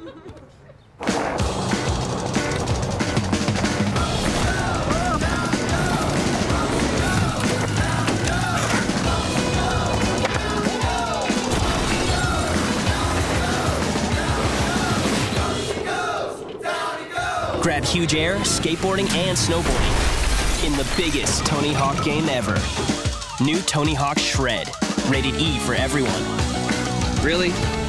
Grab huge air, skateboarding, and snowboarding in the biggest Tony Hawk game ever. New Tony Hawk Shred, rated E for everyone. Really?